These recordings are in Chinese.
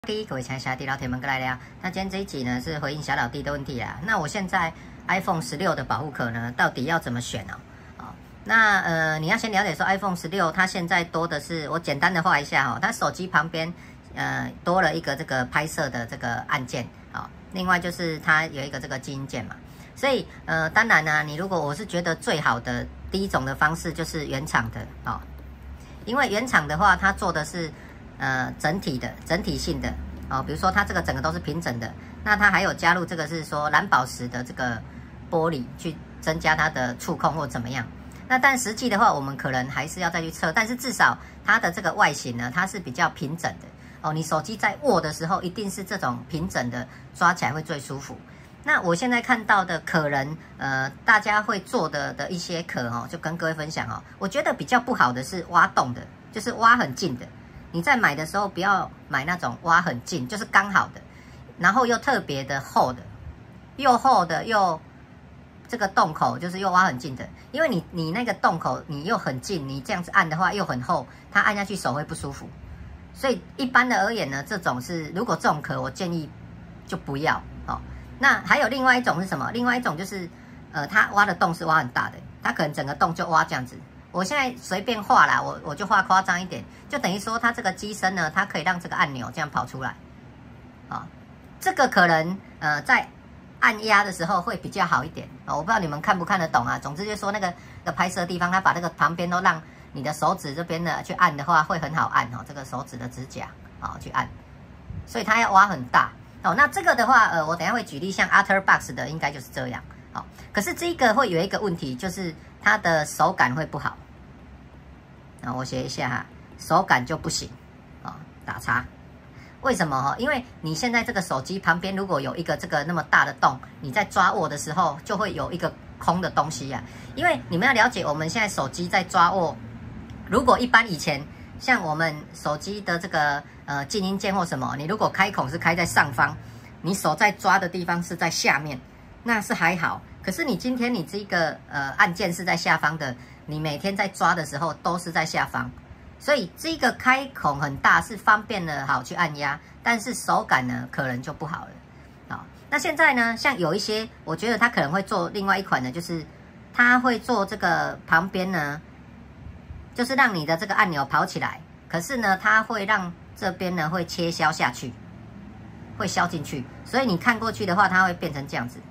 第一，各位亲爱的小老弟、老铁们，过来聊。那今天这一集呢，是回应小老弟的问题啦。那我现在 iPhone 16的保护壳呢，到底要怎么选哦？那你要先了解说 iPhone 16它现在多的是，我简单的画一下哦，它手机旁边多了一个这个拍摄的这个按键啊、另外就是它有一个这个静音键嘛。所以当然呢，你如果我是觉得最好的第一种的方式就是原厂的哦，因为原厂的话它做的是整体性的哦，比如说它这个整个都是平整的，那它还有加入这个是说蓝宝石的这个玻璃去增加它的触控或怎么样。那但实际的话，我们可能还是要再去测，但是至少它的这个外形呢，它是比较平整的哦。你手机在握的时候，一定是这种平整的，抓起来会最舒服。那我现在看到的可能大家会做的一些壳哦，就跟各位分享哦。我觉得比较不好的是挖洞的，就是挖很近的。你在买的时候不要买那种挖很近，就是刚好的，然后又特别的厚的，又厚的又这个洞口就是又挖很近的，因为你那个洞口你又很近，你这样子按的话又很厚，它按下去手会不舒服。所以一般的而言呢，这种是如果这种壳我建议就不要哦。那还有另外一种是什么？另外一种就是它挖的洞是挖很大的，它可能整个洞就挖这样子。我现在随便画啦，我就画夸张一点，就等于说它这个机身呢，它可以让这个按钮这样跑出来，啊，这个可能在按压的时候会比较好一点啊，我不知道你们看不看得懂啊。总之就是说那个拍摄地方，它把这个旁边都让你的手指这边呢去按的话，会很好按哦，这个手指的指甲啊去按，所以它要挖很大哦。那这个的话，我等一下会举例，像 OtterBox 的应该就是这样，好，可是这个会有一个问题，就是它的手感会不好。那我写一下哈，手感就不行啊，打叉。为什么？因为你现在这个手机旁边如果有一个这个那么大的洞，你在抓握的时候就会有一个空的东西啊。因为你们要了解，我们现在手机在抓握，如果一般以前像我们手机的这个静音键或什么，你如果开孔是开在上方，你手在抓的地方是在下面，那是还好。可是你今天你这个按键是在下方的，你每天在抓的时候都是在下方，所以这个开孔很大是方便了好去按压，但是手感呢可能就不好了。好，那现在呢，像有一些我觉得它可能会做另外一款呢，就是它会做这个旁边呢，就是让你的这个按钮跑起来，可是呢它会让这边呢会切削下去，会削进去，所以你看过去的话，它会变成这样子。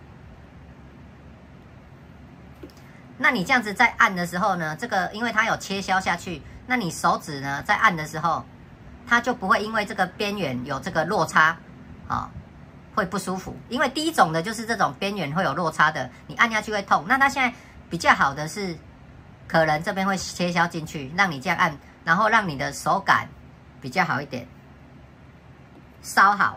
那你这样子在按的时候呢，这个因为它有切削下去，那你手指呢在按的时候，它就不会因为这个边缘有这个落差，会不舒服。因为第一种的就是这种边缘会有落差的，你按下去会痛。那它现在比较好的是，可能这边会切削进去，让你这样按，然后让你的手感比较好一点，稍好。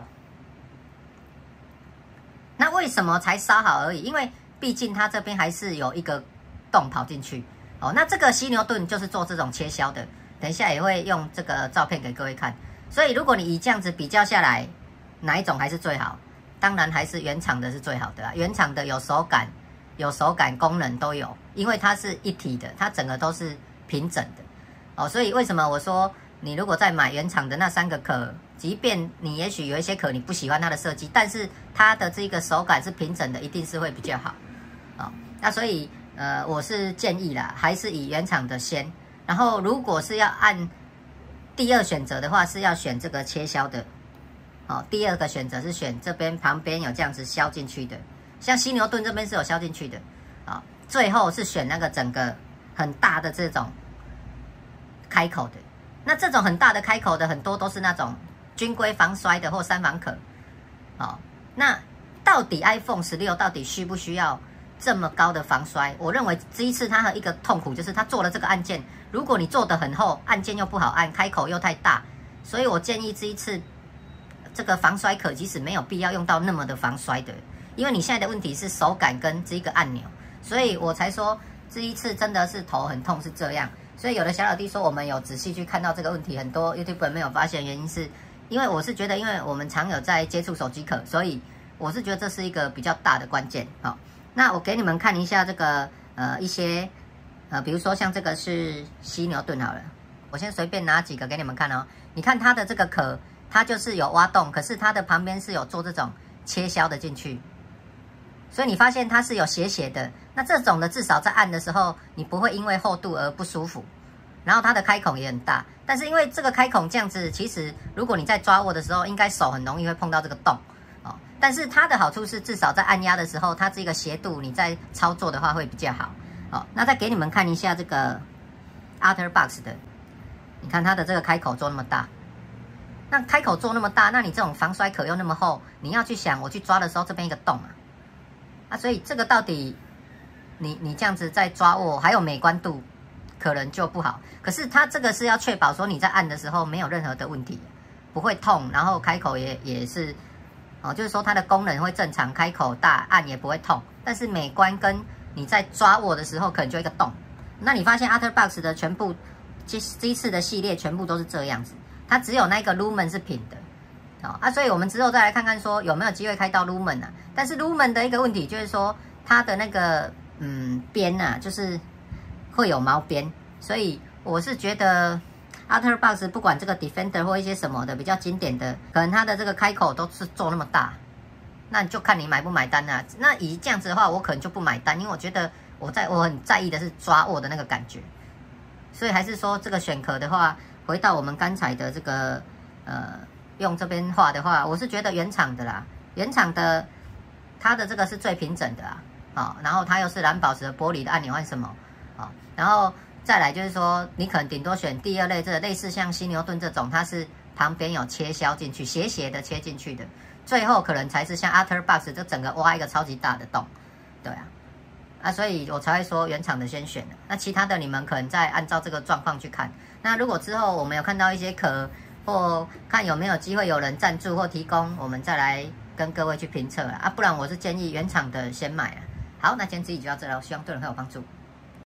那为什么才稍好而已？因为毕竟它这边还是有一个洞跑进去哦。那这个犀牛盾就是做这种切削的，等一下也会用这个照片给各位看。所以如果你以这样子比较下来，哪一种还是最好？当然还是原厂的是最好的啊。原厂的有手感功能都有，因为它是一体的，它整个都是平整的哦。所以为什么我说你如果再买原厂的那3个壳，即便你也许有一些壳你不喜欢它的设计，但是它的这个手感是平整的，一定是会比较好哦。那所以我是建议啦，还是以原厂的先。然后如果是要按第二选择的话，是要选这个切削的哦。第二个选择是选这边旁边有这样子削进去的，像犀牛盾这边是有削进去的啊。最后是选那个整个很大的这种开口的。那这种很大的开口的很多都是那种军规防摔的或3防壳哦。那到底 iPhone 16到底需不需要这么高的防摔？我认为这一次它的一个痛苦就是它做了这个按键，如果你做得很厚，按键又不好按，开口又太大，所以我建议这一次这个防摔壳即使没有必要用到那么的防摔的，因为你现在的问题是手感跟这个按钮，所以我才说这一次真的是头很痛是这样。所以有的小老弟说我们有仔细去看到这个问题，很多 YouTuber 没有发现，原因是因为我是觉得，因为我们常有在接触手机壳，所以我是觉得这是一个比较大的关键。好，那我给你们看一下这个一些比如说像这个是犀牛盾好了，我先随便拿几个给你们看哦。你看它的这个壳它就是有挖洞，可是它的旁边是有做这种切削的进去，所以你发现它是有斜斜的。那这种的至少在按的时候，你不会因为厚度而不舒服。然后它的开孔也很大，但是因为这个开孔这样子，其实如果你在抓握的时候，应该手很容易会碰到这个洞哦。但是它的好处是，至少在按压的时候，它这个斜度你在操作的话会比较好。哦，那再给你们看一下这个 OtterBox 的，你看它的这个开口做那么大，那开口做那么大，那你这种防摔壳又那么厚，你要去想我去抓的时候这边一个洞啊，所以这个到底你这样子在抓握还有美观度可能就不好。可是它这个是要确保说你在按的时候没有任何的问题，不会痛，然后开口也是哦，就是说它的功能会正常，开口大，按也不会痛，但是美观跟你在抓握的时候可能就一个洞。那你发现 OtterBox 的全部这一次的系列全部都是这样子，它只有那个 Lumen 是平的。好啊，所以我们之后再来看看说有没有机会开到 Lumen 啊。但是 Lumen 的一个问题就是说它的那个边啊，就是会有毛边，所以我是觉得 OtterBox 不管这个 Defender 或一些什么的比较经典的，可能它的这个开口都是做那么大，那你就看你买不买单啊。那以这样子的话，我可能就不买单，因为我觉得我很在意的是抓握的那个感觉。所以还是说这个选壳的话，回到我们刚才的这个用这边画的话，我是觉得原厂的啦，原厂的它的这个是最平整的啊，好，然后它又是蓝宝石的玻璃的按钮按什么，好，然后再来就是说你可能顶多选第二类，这个类似像犀牛盾这种，它是旁边有切削进去，斜斜的切进去的，最后可能才是像 OtterBox 就整个挖一个超级大的洞，对啊，所以我才会说原厂的先选的，那其他的你们可能再按照这个状况去看。那如果之后我们有看到一些壳，或看有没有机会有人赞助或提供，我们再来跟各位去评测啊，不然我是建议原厂的先买啊。好，那今天这集就到这了，希望对人很有帮助。